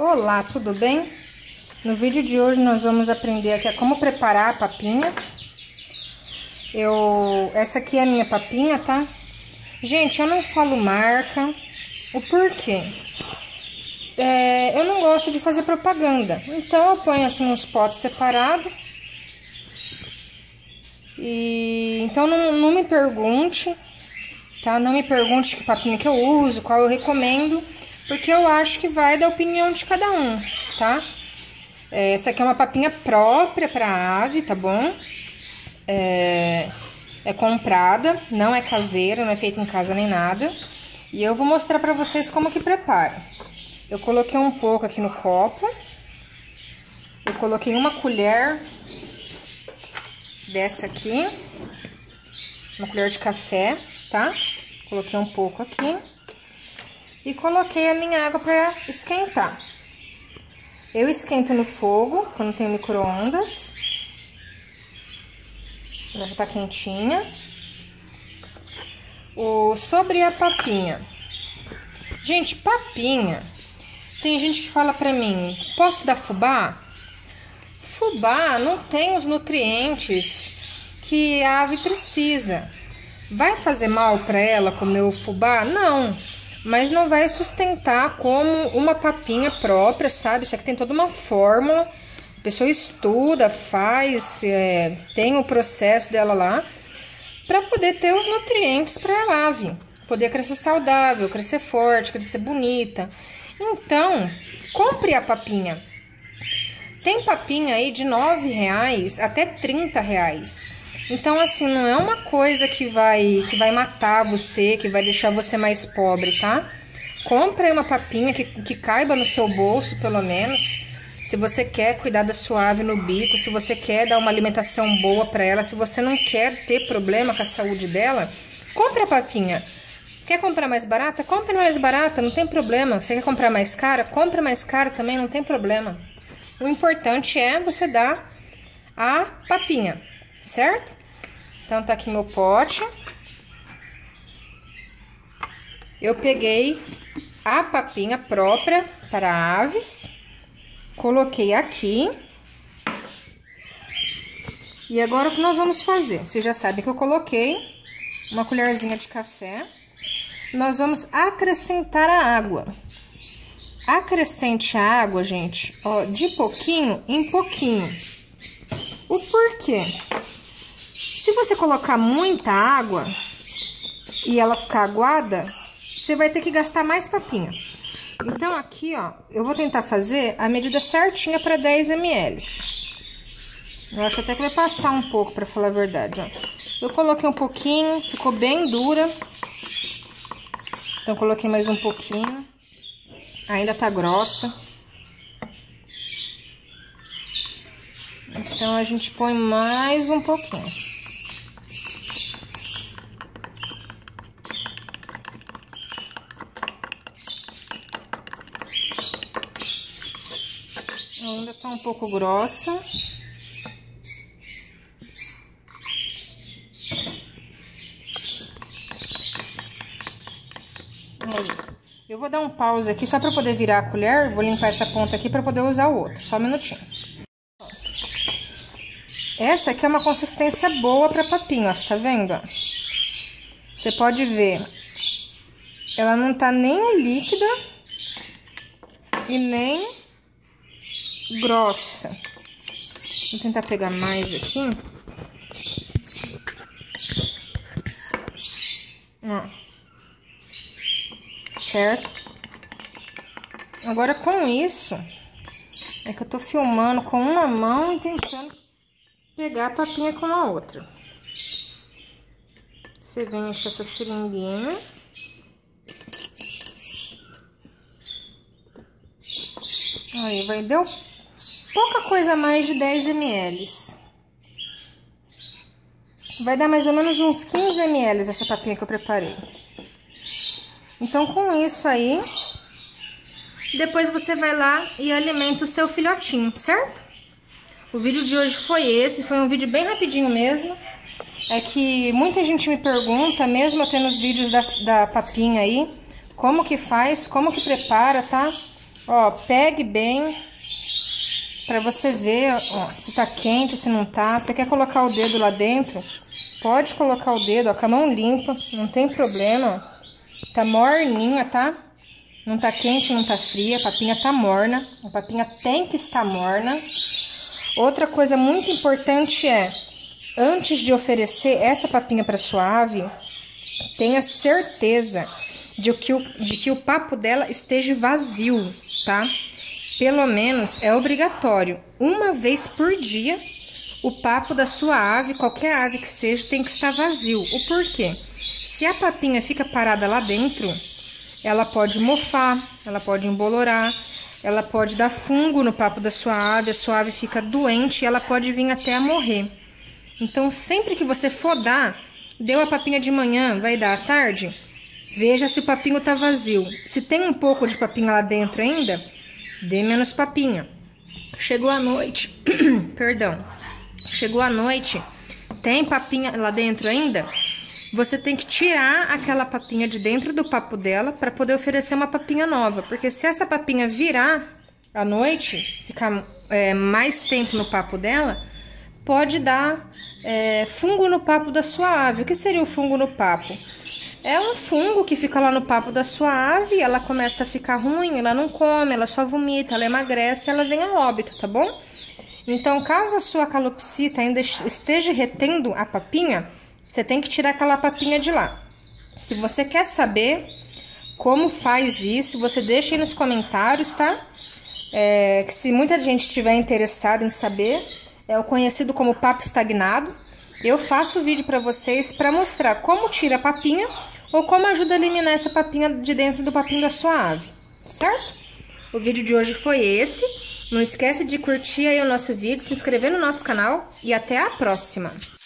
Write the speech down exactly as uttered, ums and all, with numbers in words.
Olá, tudo bem? No vídeo de hoje nós vamos aprender aqui a como preparar a papinha. Eu, essa aqui é a minha papinha, tá? Gente, eu não falo marca, o porquê. É, eu não gosto de fazer propaganda, então eu ponho assim nos potes separados. E então não, não me pergunte, tá? Não me pergunte que papinha que eu uso, qual eu recomendo, porque eu acho que vai da opinião de cada um, tá? É, essa aqui é uma papinha própria para ave, tá bom? É, é comprada, não é caseira, não é feita em casa nem nada. E eu vou mostrar para vocês como que prepara. Eu coloquei um pouco aqui no copo. Eu coloquei uma colher dessa aqui, uma colher de café, tá? Coloquei um pouco aqui e coloquei a minha água para esquentar. Eu esquento no fogo, quando tem micro-ondas. Ela já tá quentinha. O, sobre a papinha. Gente, papinha, tem gente que fala pra mim, posso dar fubá? Fubá não tem os nutrientes que a ave precisa. Vai fazer mal para ela comer o fubá? Não, mas não vai sustentar como uma papinha própria, sabe? Isso aqui tem toda uma fórmula, a pessoa estuda, faz, é, tem o processo dela lá, para poder ter os nutrientes para a ave, poder crescer saudável, crescer forte, crescer bonita. Então, compre a papinha. Tem papinha aí de nove reais até trinta reais. Então, assim, não é uma coisa que vai, que vai matar você, que vai deixar você mais pobre, tá? Compre aí uma papinha que, que caiba no seu bolso, pelo menos. Se você quer cuidar da sua ave no bico, se você quer dar uma alimentação boa para ela, se você não quer ter problema com a saúde dela, compre a papinha. Quer comprar mais barata? Compre mais barata, não tem problema. Você quer comprar mais cara? Compre mais cara também, não tem problema. O importante é você dar a papinha, certo? Então, tá aqui meu pote. Eu peguei a papinha própria para aves, coloquei aqui. E agora o que nós vamos fazer? Vocês já sabem que eu coloquei uma colherzinha de café. Nós vamos acrescentar a água. Acrescente a água, gente, ó, de pouquinho em pouquinho. O porquê? Se você colocar muita água e ela ficar aguada, você vai ter que gastar mais papinha. Então, aqui, ó, eu vou tentar fazer a medida certinha para dez mililitros. Eu acho até que vai passar um pouco, para falar a verdade, ó. Eu coloquei um pouquinho, ficou bem dura. Então, coloquei mais um pouquinho. Ainda tá grossa. Então, a gente põe mais um pouquinho. Ainda tá um pouco grossa. Aí. Eu vou dar um pause aqui só para poder virar a colher. Vou limpar essa ponta aqui para poder usar o outro. Só um minutinho. Essa aqui é uma consistência boa para papinha, ó. Você tá vendo? Ó? Você pode ver. Ela não tá nem líquida e nem grossa. Vou tentar pegar mais aqui. Ó. Certo? Agora, com isso, é que eu tô filmando com uma mão e tentando pegar a papinha com a outra. Você vem com essa seringuinha. Aí, vai, deu pouca coisa mais de dez mililitros. Vai dar mais ou menos uns quinze mililitros essa papinha que eu preparei. Então, com isso aí, depois você vai lá e alimenta o seu filhotinho, certo? O vídeo de hoje foi esse, foi um vídeo bem rapidinho mesmo. É que muita gente me pergunta, mesmo eu tendo os vídeos das, da papinha aí, como que faz, como que prepara, tá? Ó, pegue bem pra você ver, ó, se tá quente, se não tá. Você quer colocar o dedo lá dentro? Pode colocar o dedo, ó, com a mão limpa, não tem problema. Tá morninha, tá? Não tá quente, não tá fria, a papinha tá morna. A papinha tem que estar morna. Outra coisa muito importante é, antes de oferecer essa papinha para sua ave, tenha certeza de que, o, de que o papo dela esteja vazio, tá? Pelo menos é obrigatório, uma vez por dia, o papo da sua ave, qualquer ave que seja, tem que estar vazio. O porquê? Se a papinha fica parada lá dentro, ela pode mofar, ela pode embolorar, ela pode dar fungo no papo da sua ave, a sua ave fica doente e ela pode vir até a morrer. Então, sempre que você for dar, deu a papinha de manhã, vai dar à tarde, veja se o papinho tá vazio. Se tem um pouco de papinha lá dentro ainda, dê menos papinha. Chegou a noite, perdão, chegou a noite, tem papinha lá dentro ainda, você tem que tirar aquela papinha de dentro do papo dela para poder oferecer uma papinha nova. Porque se essa papinha virar à noite, ficar é, mais tempo no papo dela, pode dar é, fungo no papo da sua ave. O que seria o fungo no papo? É um fungo que fica lá no papo da sua ave, ela começa a ficar ruim, ela não come, ela só vomita, ela emagrece, ela vem a óbito, tá bom? Então, caso a sua calopsita ainda esteja retendo a papinha, você tem que tirar aquela papinha de lá. Se você quer saber como faz isso, você deixa aí nos comentários, tá? É, que se muita gente estiver interessada em saber, é o conhecido como papo estagnado. Eu faço vídeo para vocês para mostrar como tira a papinha ou como ajuda a eliminar essa papinha de dentro do papinho da sua ave, certo? O vídeo de hoje foi esse. Não esquece de curtir aí o nosso vídeo, se inscrever no nosso canal e até a próxima!